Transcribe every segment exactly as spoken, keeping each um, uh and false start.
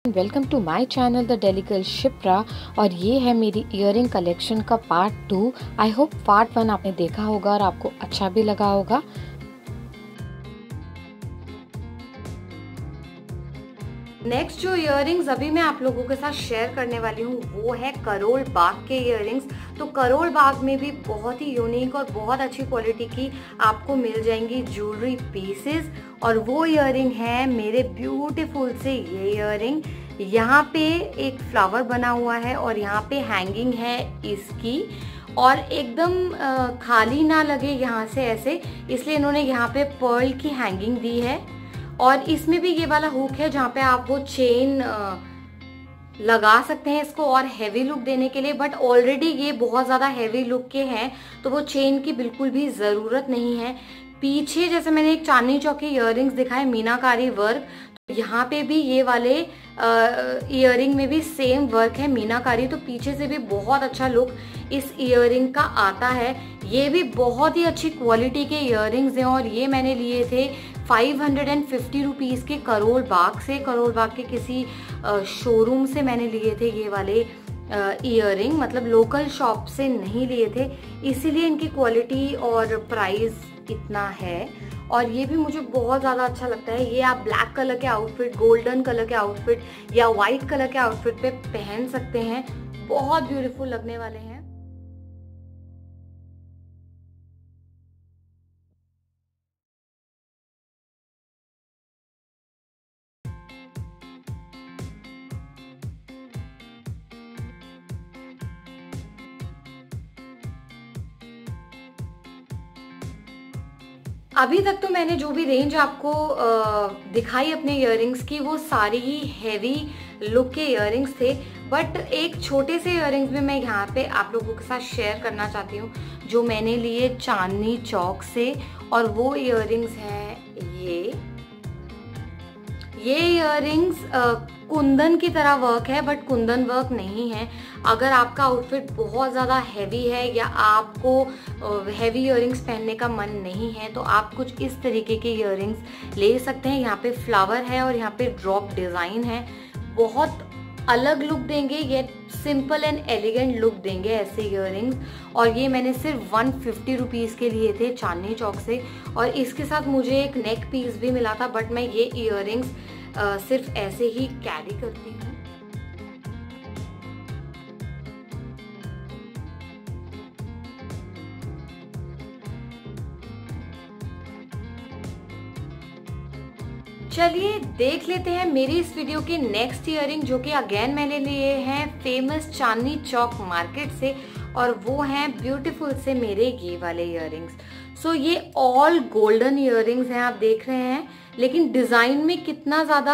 Welcome to my channel the daily girl Shipra. और ये है मेरी ईयरिंग कलेक्शन का part two. I hope part one आपने देखा होगा और आपको अच्छा भी लगा होगा। नेक्स्ट जो इयररिंग्स अभी मैं आप लोगों के साथ शेयर करने वाली हूँ वो है करोल बाग के इयररिंग्स। तो करोल बाग में भी बहुत ही यूनिक और बहुत अच्छी क्वालिटी की आपको मिल जाएंगी ज्वेलरी पीसेस। और वो इयररिंग है मेरे ब्यूटीफुल से ये इयररिंग। यहाँ पे एक फ्लावर बना हुआ है और यहाँ पे हैंगिंग है इसकी, और एकदम खाली ना लगे यहाँ से ऐसे, इसलिए इन्होंने यहाँ पे पर्ल की हैंगिंग दी है। और इसमें भी ये वाला हुक है जहाँ पे आप वो चेन लगा सकते हैं इसको और हैवी लुक देने के लिए। बट ऑलरेडी ये बहुत ज़्यादा हैवी लुक के हैं तो वो चेन की बिल्कुल भी ज़रूरत नहीं है। पीछे जैसे मैंने एक चांदनी चौक के इयररिंग्स दिखाए मीनाकारी वर्क, तो यहाँ पे भी ये वाले इयररिंग में भी सेम वर्क है मीनाकारी। तो पीछे से भी बहुत अच्छा लुक इस इयररिंग का आता है। ये भी बहुत ही अच्छी क्वालिटी के इयररिंग्स हैं और ये मैंने लिए थे five hundred and fifty rupees के करोल बाग से। करोल बाग के किसी शोरूम से मैंने लिए थे ये वाले इयररिंग, मतलब लोकल शॉप से नहीं लिए थे, इसीलिए इनकी क्वालिटी और प्राइस इतना है। और ये भी मुझे बहुत ज़्यादा अच्छा लगता है। ये आप ब्लैक कलर के आउटफिट, गोल्डन कलर के आउटफिट या वाइट कलर के आउटफिट पे पहन सकते हैं, बहुत ब्यूटीफुल लगने वाले हैं। अभी तक तो मैंने जो भी रेंज आपको दिखाई अपने इयररिंग्स की वो सारी ही हैवी लुक के इयररिंग्स थे। बट एक छोटे से इयररिंग्स भी मैं यहाँ पे आप लोगों के साथ शेयर करना चाहती हूँ जो मैंने लिए चांदनी चौक से। और वो इयररिंग्स हैं ये ये इयररिंग्स कुंदन की तरह वर्क है बट कुंदन वर्क नहीं है। अगर आपका आउटफिट बहुत ज़्यादा हैवी है या आपको हैवी इयररिंग्स पहनने का मन नहीं है तो आप कुछ इस तरीके के इयररिंग्स ले सकते हैं। यहाँ पे फ्लावर है और यहाँ पे ड्रॉप डिज़ाइन है, बहुत अलग लुक देंगे, ये सिंपल एंड एलिगेंट लुक देंगे ऐसे इयररिंग्स। और ये मैंने सिर्फ वन फिफ्टी रुपीज़ के लिए थे चांदनी चौक से। और इसके साथ मुझे एक नेक पीस भी मिला था, बट मैं ये इयररिंग्स सिर्फ ऐसे ही कैरी करती हूँ। चलिए देख लेते हैं मेरी इस वीडियो के नेक्स्ट इयररिंग, जो कि अगेन मैंने लिए हैं फेमस चांदनी चौक मार्केट से। और वो हैं ब्यूटीफुल से मेरे ये वाले इयररिंग्स। सो ये ऑल गोल्डन इयररिंग्स हैं, आप देख रहे हैं, लेकिन डिज़ाइन में कितना ज़्यादा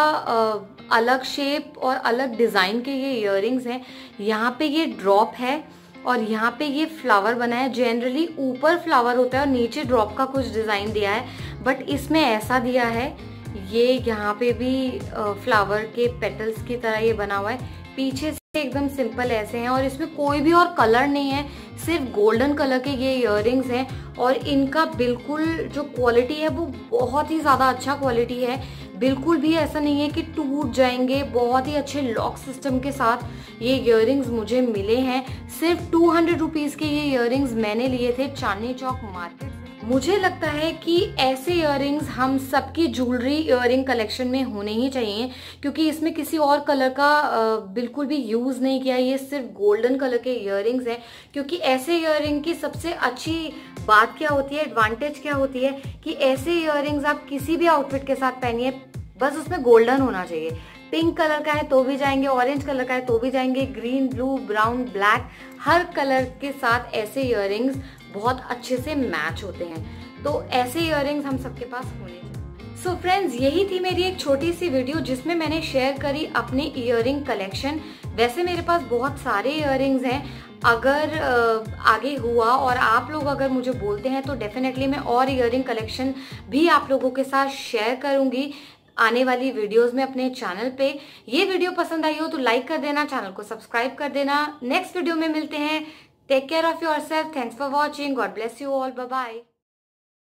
अलग शेप और अलग डिज़ाइन के ये इयररिंग्स हैं। यहाँ पे ये ड्रॉप है और यहाँ पे ये फ्लावर बना है। जनरली ऊपर फ्लावर होता है और नीचे ड्रॉप का कुछ डिज़ाइन दिया है, बट इसमें ऐसा दिया है। ये यहाँ पे भी फ्लावर के पेटल्स की तरह ये बना हुआ है, पीछे से एकदम सिंपल ऐसे हैं। और इसमें कोई भी और कलर नहीं है, सिर्फ गोल्डन कलर के ये इयररिंग्स हैं। और इनका बिल्कुल जो क्वालिटी है वो बहुत ही ज़्यादा अच्छा क्वालिटी है, बिल्कुल भी ऐसा नहीं है कि टूट जाएंगे। बहुत ही अच्छे लॉक सिस्टम के साथ ये इयररिंग्स मुझे मिले हैं। सिर्फ टू हंड्रेड रुपीज़ के ये इयररिंग्स मैंने लिए थे चांदनी चौक मार्केट से। मुझे लगता है कि ऐसे इयररिंग्स हम सबकी ज्वेलरी इयररिंग कलेक्शन में होने ही चाहिए, क्योंकि इसमें किसी और कलर का बिल्कुल भी यूज़ नहीं किया है। ये सिर्फ गोल्डन कलर के इयररिंग्स हैं, क्योंकि ऐसे इयररिंग की सबसे अच्छी बात क्या होती है, एडवांटेज क्या होती है कि ऐसे इयररिंग्स आप किसी भी आउटफिट के साथ पहनिए, बस उसमें गोल्डन होना चाहिए। पिंक कलर का है तो भी जाएंगे, ऑरेंज कलर का है तो भी जाएंगे, ग्रीन, ब्लू, ब्राउन, ब्लैक, हर कलर के साथ ऐसे इयररिंग्स बहुत अच्छे से मैच होते हैं। तो ऐसे इयररिंग्स हम सबके पास होने चाहिए। सो फ्रेंड्स, यही थी मेरी एक छोटी सी वीडियो जिसमें मैंने शेयर करी अपनी इयररिंग कलेक्शन। वैसे मेरे पास बहुत सारे इयररिंग्स हैं, अगर आगे हुआ और आप लोग अगर मुझे बोलते हैं तो डेफिनेटली मैं और इयररिंग कलेक्शन भी आप लोगों के साथ शेयर करूंगी आने वाली वीडियोस में अपने चैनल पे। ये वीडियो पसंद आई हो तो लाइक कर देना, चैनल को सब्सक्राइब कर देना। नेक्स्ट वीडियो में मिलते हैं। Take care of yourself. Thanks for watching. God bless you all. Bye bye.